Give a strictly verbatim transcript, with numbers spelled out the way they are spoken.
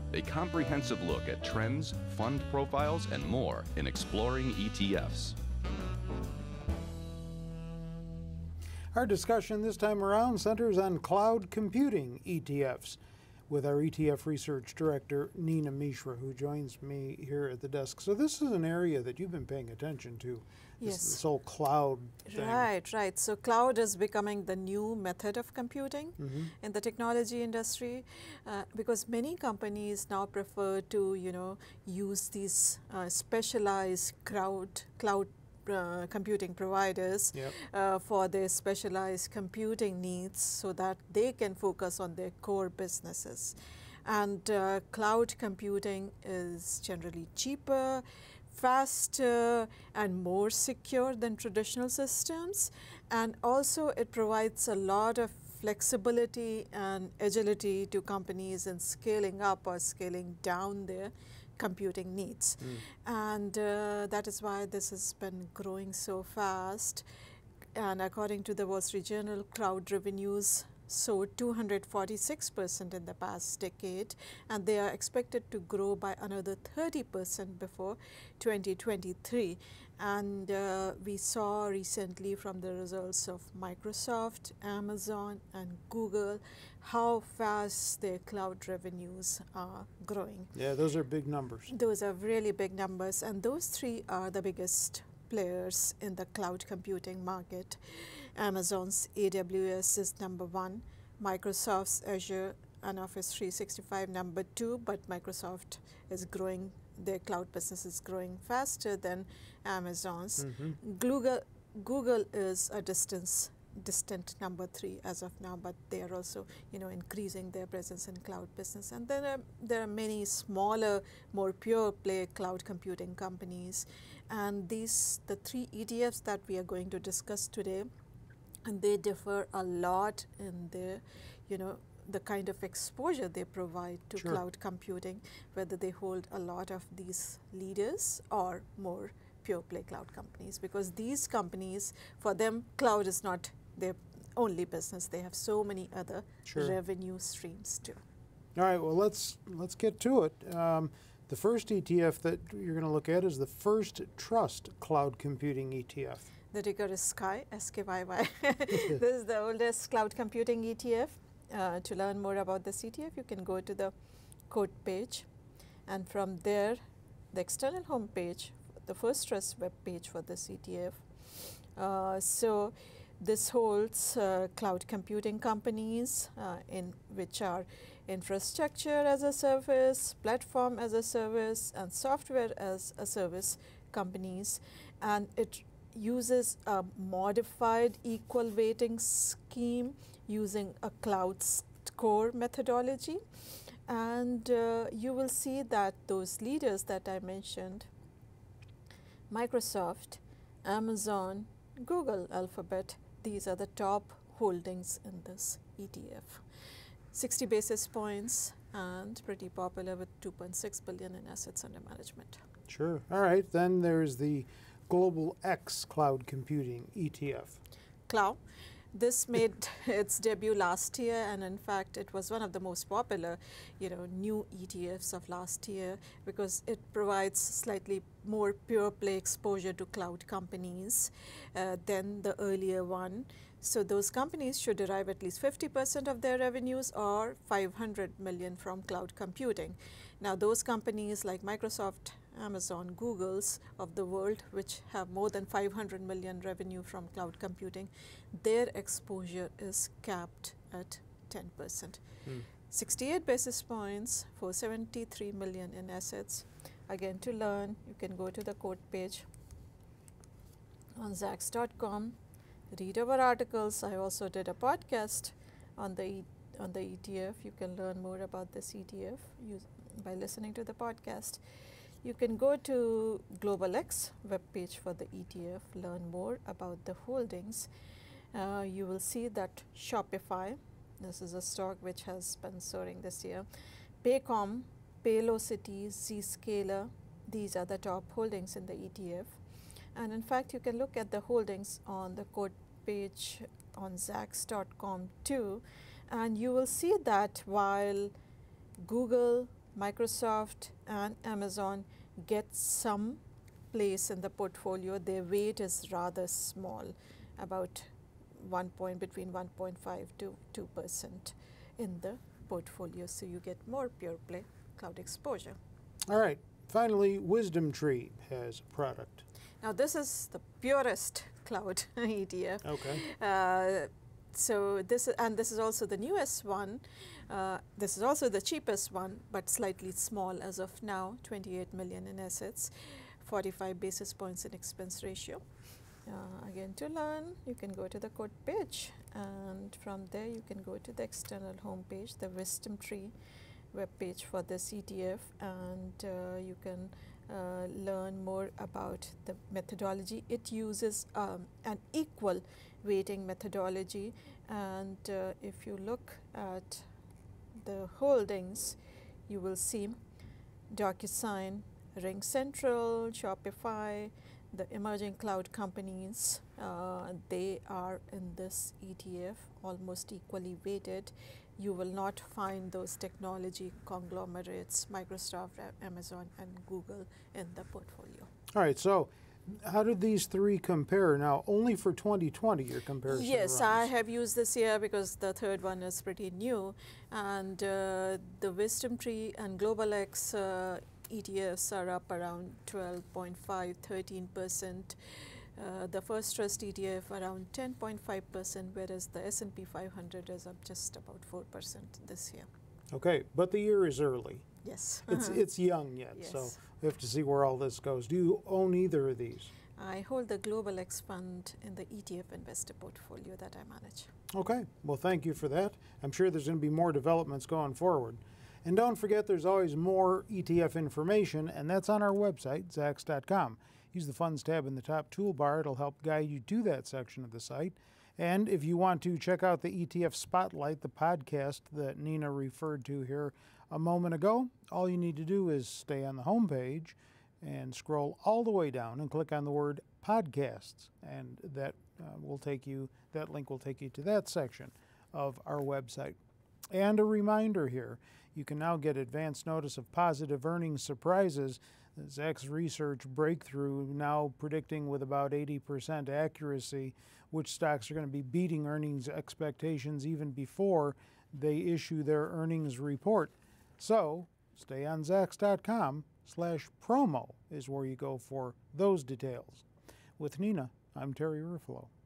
a comprehensive look at trends, fund profiles, and more in Exploring E T Fs. Our discussion this time around centers on cloud computing E T Fs with our E T F research director, Nina Mishra, who joins me here at the desk. So this is an area that you've been paying attention to, yes. this, this whole cloud thing. Right, right. So cloud is becoming the new method of computing Mm-hmm. in the technology industry uh, because many companies now prefer to, you know, use these uh, specialized cloud, cloud Uh, computing providers Yep. uh, for their specialized computing needs so that they can focus on their core businesses. And uh, cloud computing is generally cheaper, faster, and more secure than traditional systems. And also it provides a lot of flexibility and agility to companies in scaling up or scaling down their computing needs. Mm. And uh, that is why this has been growing so fast. And according to the Wall Street Journal, cloud revenues soared two hundred forty-six percent in the past decade, and they are expected to grow by another thirty percent before twenty twenty-three. And uh, we saw recently from the results of Microsoft, Amazon, and Google how fast their cloud revenues are growing. Yeah, those are big numbers. Those are really big numbers, and those three are the biggest players in the cloud computing market. Amazon's A W S is number one, Microsoft's Azure and Office three sixty-five number two, but Microsoft is growing, their cloud business is growing faster than Amazon's. Mm-hmm. Google, Google is a distance distant number three as of now, but they are also, you know, increasing their presence in cloud business. And then are, there are many smaller, more pure play cloud computing companies. And these, the three E T Fs that we are going to discuss today, and they differ a lot in their, you know, the kind of exposure they provide to Sure. cloud computing, whether they hold a lot of these leaders or more pure play cloud companies, because these companies, for them, cloud is not their only business. They have so many other Sure. revenue streams too. All right, well, let's let's get to it. Um, the first E T F that you're going to look at is the First Trust Cloud Computing E T F. The ticker is S K Y, S K Y Y. This is the oldest cloud computing E T F. Uh, to learn more about this E T F, you can go to the quote page, and from there, the external home page, the First Trust web page for this E T F. Uh, so this holds uh, cloud computing companies uh, in which are infrastructure as a service, platform as a service, and software as a service companies, and it uses a modified equal weighting scheme using a cloud score methodology. And uh, you will see that those leaders that I mentioned, Microsoft, Amazon, Google, Alphabet, these are the top holdings in this E T F. sixty basis points and pretty popular with two point six billion in assets under management. Sure. All right, then there's the Global X Cloud Computing E T F. Cloud. This made its debut last year, and in fact, it was one of the most popular, you know, new E T Fs of last year because it provides slightly more pure play exposure to cloud companies uh, than the earlier one. So those companies should derive at least fifty percent of their revenues or five hundred million from cloud computing. Now, those companies like Microsoft, Amazon, Google's of the world, which have more than five hundred million revenue from cloud computing, their exposure is capped at ten percent. Hmm. sixty-eight basis points for seventy-three million in assets. Again, to learn, you can go to the quote page on Zacks dot com, read our articles. I also did a podcast on the e on the E T F. You can learn more about this E T F use, by listening to the podcast. You can go to Global X webpage for the E T F, learn more about the holdings. Uh, you will see that Shopify, this is a stock which has been soaring this year, Paycom, Paylocity, Zscaler, these are the top holdings in the E T F. And in fact, you can look at the holdings on the quote page on Zacks dot com too, and you will see that while Google, Microsoft and Amazon get some place in the portfolio. Their weight is rather small, about one point between one point five to two percent in the portfolio. So you get more pure play cloud exposure. All right. Finally, Wisdom Tree has a product. Now this is the purest cloud E T F. Okay. Uh, so this and this is also the newest one. Uh, this is also the cheapest one, but slightly small as of now. twenty-eight million in assets, forty-five basis points in expense ratio. Uh, again, to learn, you can go to the quote page, and from there you can go to the external home page, the Wisdom Tree web page for this E T F, and uh, you can uh, learn more about the methodology. It uses um, an equal weighting methodology, and uh, if you look at the holdings, you will see DocuSign, RingCentral, Shopify, the emerging cloud companies. Uh, they are in this E T F almost equally weighted. You will not find those technology conglomerates, Microsoft, Amazon, and Google in the portfolio. All right, so how did these three compare? Now, only for twenty twenty, your comparison Yes, runs. I have used this year because the third one is pretty new, and uh, the Wisdom Tree and Global X uh, E T Fs are up around twelve point five, thirteen percent. Uh, the First Trust E T F around ten point five percent, whereas the S and P five hundred is up just about four percent this year. Okay, but the year is early. Yes. It's, it's young yet, Yes. so we have to see where all this goes. Do you own either of these? I hold the Global X fund in the E T F investor portfolio that I manage. Okay, well, thank you for that. I'm sure there's going to be more developments going forward. And don't forget, there's always more E T F information, and that's on our website, zacks dot com. Use the Funds tab in the top toolbar. It'll help guide you to that section of the site. And if you want to check out the E T F Spotlight, the podcast that Nina referred to here a moment ago, all you need to do is stay on the home page and scroll all the way down and click on the word podcasts, and that uh, will take you, that link will take you to that section of our website. And a reminder here, you can now get advance notice of positive earnings surprises. Zacks Research Breakthrough now predicting with about eighty percent accuracy which stocks are going to be beating earnings expectations even before they issue their earnings report. So stay on zacks dot com slash promo is where you go for those details. With Nina, I'm Terry Ruffalo.